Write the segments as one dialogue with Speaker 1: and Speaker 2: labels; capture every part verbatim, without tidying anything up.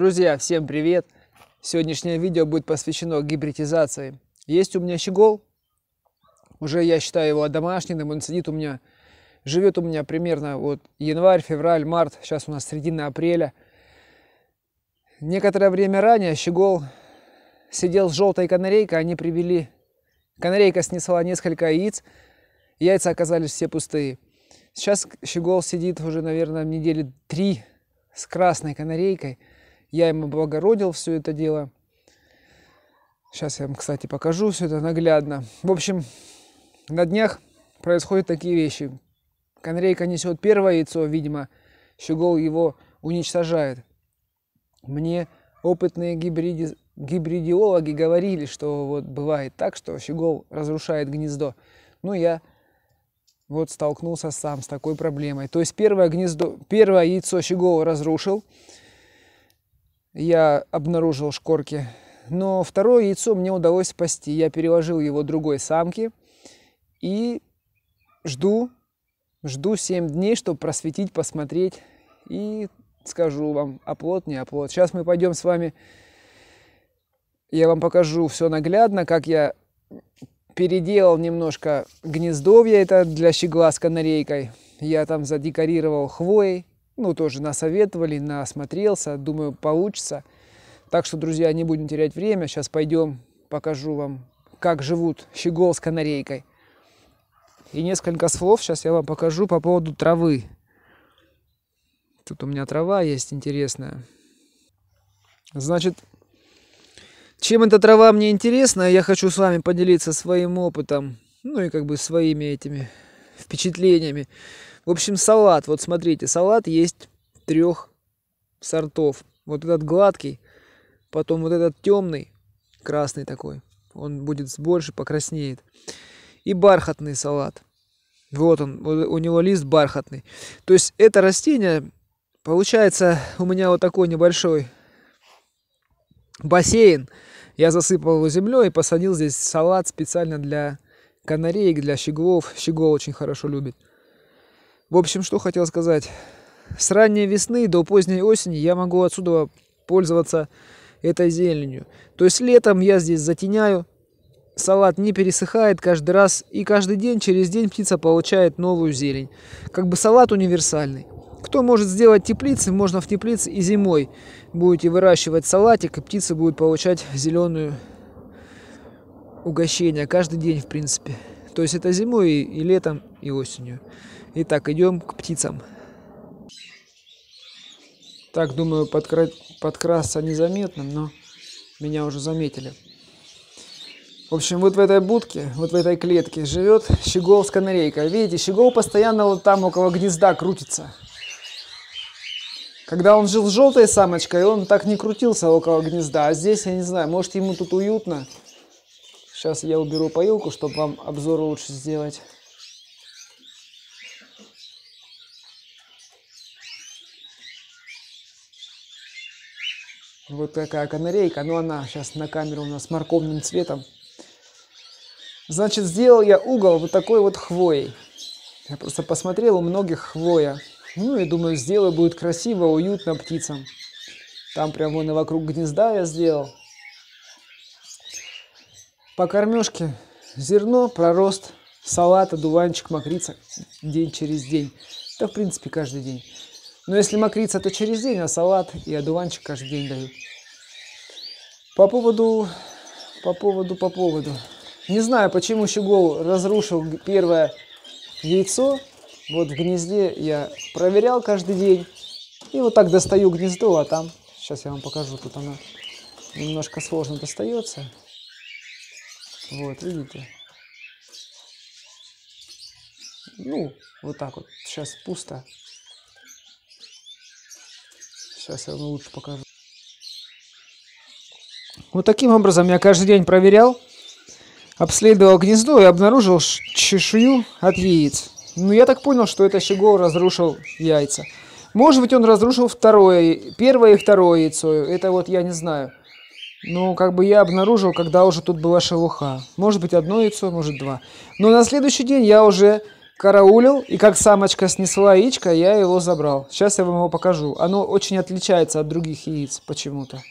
Speaker 1: Друзья, всем привет! Сегодняшнее видео будет посвящено гибридизации. Есть у меня щегол, уже я считаю его домашним, он сидит у меня, живет у меня примерно вот январь, февраль, март, сейчас у нас середина апреля. Некоторое время ранее щегол сидел с желтой канарейкой, они привели, канарейка снесла несколько яиц, яйца оказались все пустые. Сейчас щегол сидит уже, наверное, недели три с красной канарейкой. Я ему облагородил все это дело. Сейчас я вам, кстати, покажу все это наглядно. В общем, на днях происходят такие вещи. Канарейка несет первое яйцо, видимо, щегол его уничтожает. Мне опытные гибриди... гибридиологи говорили, что вот бывает так, что щегол разрушает гнездо. Ну, я вот столкнулся сам с такой проблемой. То есть первое гнездо, первое яйцо щегол разрушил. Я обнаружил шкорки. Но второе яйцо мне удалось спасти. Я переложил его другой самке. И жду, жду семь дней, чтобы просветить, посмотреть. И скажу вам, оплод, не оплод. Сейчас мы пойдем с вами. Я вам покажу все наглядно, как я переделал немножко гнездовье. Это для щегла с канарейкой. Я там задекорировал хвоей. Ну, тоже насоветовали, насмотрелся, думаю, получится. Так что, друзья, не будем терять время. Сейчас пойдем, покажу вам, как живут щегол с канарейкой. И несколько слов сейчас я вам покажу по поводу травы. Тут у меня трава есть интересная. Значит, чем эта трава мне интересна, я хочу с вами поделиться своим опытом. Ну и как бы своими этими впечатлениями. В общем, салат. Вот смотрите, салат есть трех сортов. Вот этот гладкий, потом вот этот темный, красный такой. Он будет больше, покраснеет. И бархатный салат. Вот он, у него лист бархатный. То есть это растение, получается, у меня вот такой небольшой бассейн. Я засыпал его землей и посадил здесь салат специально для канареек, для щеглов. Щегол очень хорошо любит. В общем, что хотел сказать. С ранней весны до поздней осени я могу отсюда пользоваться этой зеленью. То есть летом я здесь затеняю. Салат не пересыхает каждый раз. И каждый день, через день птица получает новую зелень. Как бы салат универсальный. Кто может сделать теплицы, можно в теплице и зимой будете выращивать салатик, и птица будет получать зеленую угощение каждый день, в принципе. То есть это зимой, и, и летом, и осенью. Итак, идем к птицам. Так, думаю, подкра... подкрасться незаметным, но меня уже заметили. В общем, вот в этой будке, вот в этой клетке живет щегол с канарейкой. Видите, щегол постоянно вот там около гнезда крутится. Когда он жил с желтой самочкой, он так не крутился около гнезда. А здесь, я не знаю, может ему тут уютно. Сейчас я уберу поилку, чтобы вам обзор лучше сделать. Вот такая канарейка, но она сейчас на камеру у нас морковным цветом. Значит, сделал я угол вот такой вот хвоей. Я просто посмотрел, у многих хвоя. Ну и думаю, сделаю, будет красиво, уютно птицам. Там прям вон и вокруг гнезда я сделал. По кормежке зерно, пророст, салат, одуванчик, мокрица день через день. Это в принципе каждый день. Но если мокрица, то через день, а салат и одуванчик каждый день дают. По поводу, по поводу, по поводу. Не знаю, почему щегол разрушил первое яйцо. Вот в гнезде я проверял каждый день. И вот так достаю гнездо, а там, сейчас я вам покажу, тут оно немножко сложно достается. Вот, видите? Ну, вот так вот. Сейчас пусто. Сейчас я вам лучше покажу. Вот таким образом я каждый день проверял, обследовал гнездо и обнаружил чешую от яиц. Ну, я так понял, что это щегол разрушил яйца. Может быть, он разрушил второе, первое и второе яйцо. Это вот я не знаю. Ну, как бы я обнаружил, когда уже тут была шелуха. Может быть, одно яйцо, может, два. Но на следующий день я уже караулил, и как самочка снесла яичко, я его забрал. Сейчас я вам его покажу. Оно очень отличается от других яиц почему-то.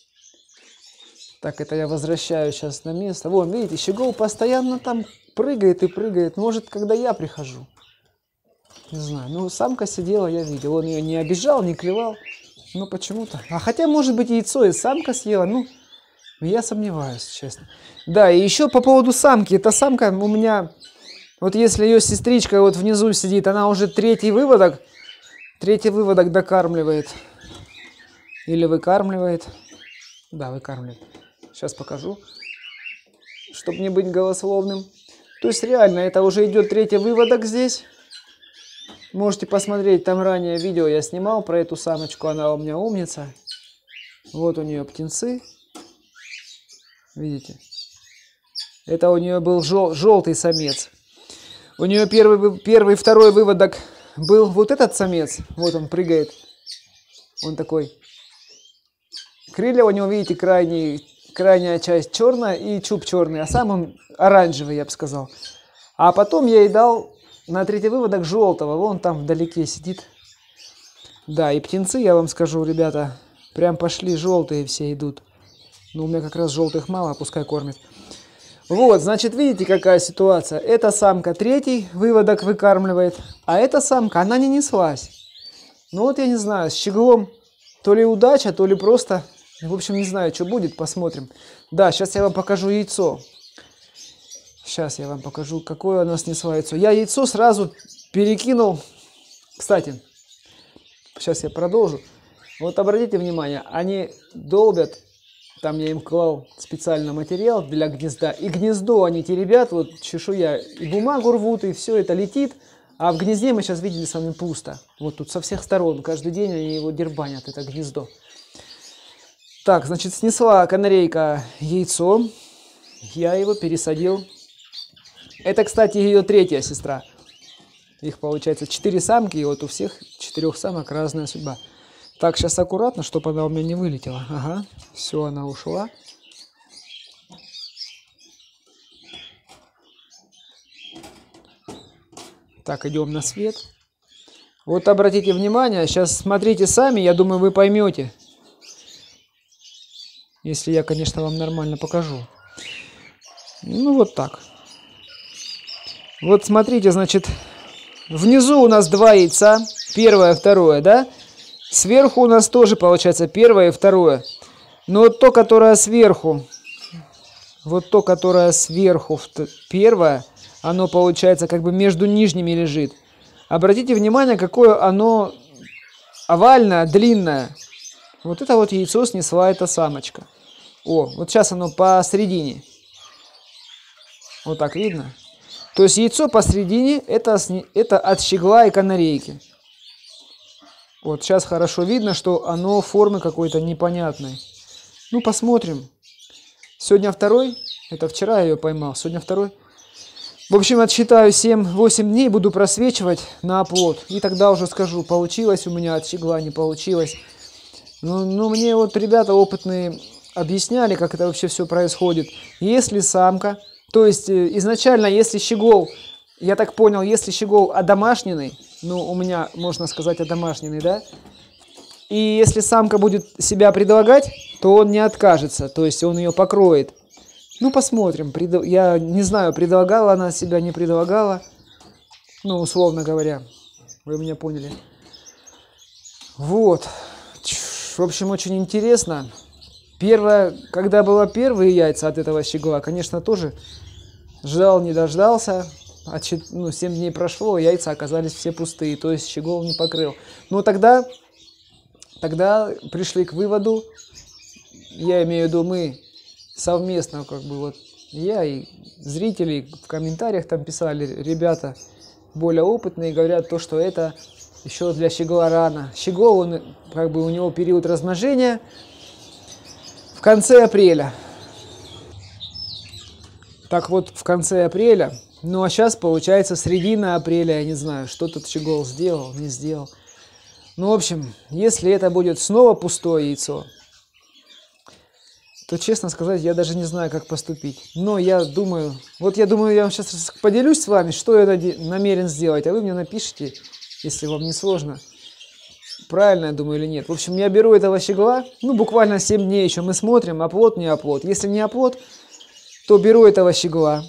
Speaker 1: Так, это я возвращаю сейчас на место. Вон, видите, щегол постоянно там прыгает и прыгает. Может, когда я прихожу. Не знаю. Ну, самка сидела, я видел. Он ее не обижал, не клевал. Но почему-то. А хотя, может быть, яйцо и самка съела. Ну, я сомневаюсь, честно. Да, и еще по поводу самки. Эта самка у меня... Вот если ее сестричка вот внизу сидит, она уже третий выводок. Третий выводок докармливает. Или выкармливает. Да, выкармливает. Сейчас покажу, чтобы не быть голословным. То есть реально, это уже идет третий выводок здесь. Можете посмотреть, там ранее видео я снимал про эту самочку. Она у меня умница. Вот у нее птенцы. Видите? Это у нее был жел желтый самец. У нее первый, первый, второй выводок был вот этот самец. Вот он прыгает. Он такой. Крылья у него, видите, крайний... Крайняя часть черная и чуб черный, а сам он оранжевый, я бы сказал. А потом я ей дал на третий выводок желтого. Вон там вдалеке сидит. Да, и птенцы, я вам скажу, ребята, прям пошли желтые все идут. Но у меня как раз желтых мало, пускай кормят. Вот, значит, видите, какая ситуация. Эта самка третий выводок выкармливает, а эта самка, она не неслась. Ну вот я не знаю, с щеглом то ли удача, то ли просто... В общем, не знаю, что будет, посмотрим. Да, сейчас я вам покажу яйцо. Сейчас я вам покажу, какое оно снесло яйцо. Я яйцо сразу перекинул. Кстати, сейчас я продолжу. Вот обратите внимание, они долбят. Там я им клал специально материал для гнезда. И гнездо они теребят, вот чешуя, и бумагу рвут, и все это летит. А в гнезде мы сейчас видели с вами пусто. Вот тут со всех сторон, каждый день они его дербанят, это гнездо. Так, значит, снесла канарейка яйцо, я его пересадил. Это, кстати, ее третья сестра. Их, получается, четыре самки, и вот у всех четырех самок разная судьба. Так, сейчас аккуратно, чтобы она у меня не вылетела. Ага, все, она ушла. Так, идем на свет. Вот обратите внимание, сейчас смотрите сами, я думаю, вы поймете. Если я, конечно, вам нормально покажу. Ну, вот так. Вот смотрите, значит, внизу у нас два яйца. Первое, второе, да? Сверху у нас тоже, получается, первое и второе. Но вот то, которое сверху, вот то, которое сверху, первое, оно, получается, как бы между нижними лежит. Обратите внимание, какое оно овальное, длинное. Вот это вот яйцо снесла эта самочка. О, вот сейчас оно посередине. Вот так видно. То есть яйцо посередине, это, это от щегла и канарейки. Вот сейчас хорошо видно, что оно формы какой-то непонятной. Ну, посмотрим. Сегодня второй. Это вчера я ее поймал. Сегодня второй. В общем, отсчитаю семь-восемь дней, буду просвечивать на оплот. И тогда уже скажу, получилось у меня от щегла, не получилось. Ну, ну, мне вот ребята опытные объясняли, как это вообще все происходит. Если самка, то есть изначально, если щегол, я так понял, если щегол одомашненный, ну, у меня, можно сказать, одомашненный, да? И если самка будет себя предлагать, то он не откажется, то есть он ее покроет. Ну, посмотрим. Я не знаю, предлагала она себя, не предлагала. Ну, условно говоря. Вы меня поняли. Вот. В общем, очень интересно. Первое, когда было первые яйца от этого щегла, конечно, тоже ждал, не дождался. Ну, семь дней прошло, яйца оказались все пустые, то есть щегол не покрыл. Но тогда, тогда пришли к выводу, я имею в виду мы, совместно, как бы вот я и зрители в комментариях там писали, ребята более опытные говорят то, что это еще для щегла рано. Щегол, он, как бы у него период размножения в конце апреля. Так вот, в конце апреля, ну а сейчас получается середина апреля, я не знаю, что тут щегол сделал, не сделал. Ну, в общем, если это будет снова пустое яйцо, то, честно сказать, я даже не знаю, как поступить. Но я думаю, вот я думаю, я вам сейчас поделюсь с вами, что я намерен сделать, а вы мне напишите, если вам не сложно, правильно я думаю или нет. В общем, я беру этого щегла, ну, буквально семь дней еще мы смотрим, оплод, не оплод. Если не оплод, то беру этого щегла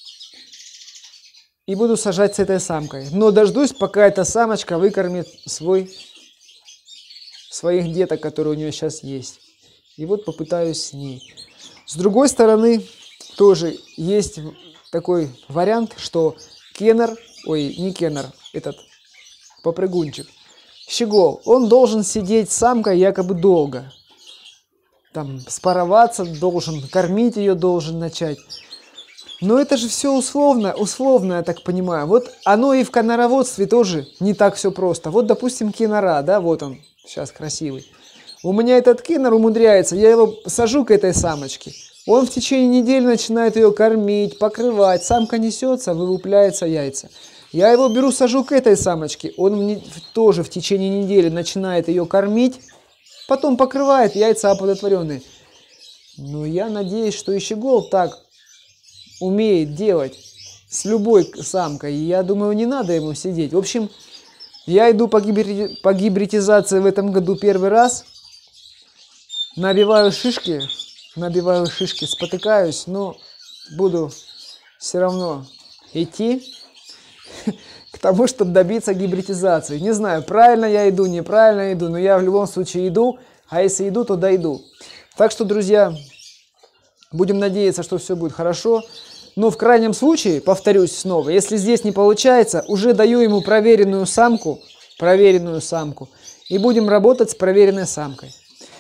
Speaker 1: и буду сажать с этой самкой. Но дождусь, пока эта самочка выкормит свой, своих деток, которые у нее сейчас есть. И вот попытаюсь с ней. С другой стороны, тоже есть такой вариант, что кеннер, ой, не кеннер, этот попрыгунчик, щегол, он должен сидеть с самкой якобы долго. Там спароваться должен, кормить ее должен начать. Но это же все условно, условно, я так понимаю. Вот оно и в конороводстве тоже не так все просто. Вот, допустим, кеннера, да, вот он, сейчас красивый. У меня этот кеннер умудряется, я его сажу к этой самочке. Он в течение недели начинает ее кормить, покрывать. Самка несется, вылупляются яйца. Я его беру, сажу к этой самочке. Он мне тоже в течение недели начинает ее кормить. Потом покрывает, яйца оплодотворенные. Но я надеюсь, что и щегол так умеет делать с любой самкой. И я думаю, не надо ему сидеть. В общем, я иду по, гибри... по гибридизации в этом году первый раз. Набиваю шишки, набиваю шишки, спотыкаюсь, но буду все равно идти к тому, чтобы добиться гибридизации. Не знаю, правильно я иду, неправильно иду, но я в любом случае иду, а если иду, то дойду. Так что, друзья, будем надеяться, что все будет хорошо. Но в крайнем случае, повторюсь снова, если здесь не получается, уже даю ему проверенную самку, проверенную самку, и будем работать с проверенной самкой.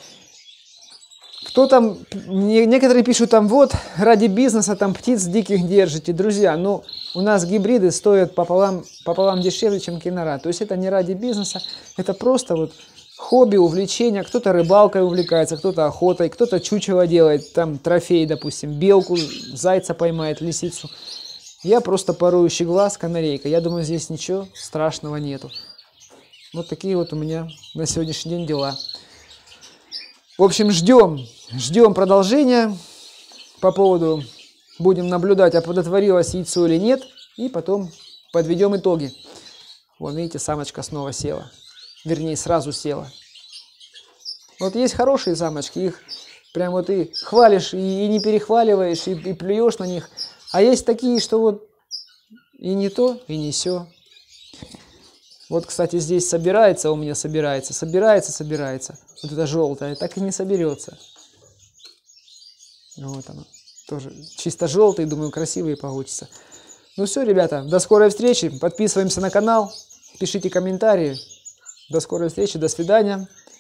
Speaker 1: Кто там, некоторые пишут там, вот, ради бизнеса там птиц диких держите. Друзья, ну, у нас гибриды стоят пополам, пополам дешевле, чем кеннера. То есть это не ради бизнеса, это просто вот хобби, увлечение. Кто-то рыбалкой увлекается, кто-то охотой, кто-то чучело делает, там трофей, допустим, белку, зайца поймает, лисицу. Я просто парую щегла с канарейкой. Я думаю, здесь ничего страшного нету. Вот такие вот у меня на сегодняшний день дела. В общем, ждем, ждем продолжения по поводу, будем наблюдать, оплодотворилось яйцо или нет, и потом подведем итоги. Вон, видите, самочка снова села, вернее, сразу села. Вот есть хорошие самочки, их прям вот и хвалишь, и, и не перехваливаешь, и, и плюешь на них. А есть такие, что вот и не то, и не сё. Вот, кстати, здесь собирается, у меня собирается, собирается, собирается. Вот это желтое, так и не соберется. Вот оно. Тоже чисто желтый, думаю, красивые получится. Ну все, ребята, до скорой встречи. Подписываемся на канал, пишите комментарии. До скорой встречи, до свидания.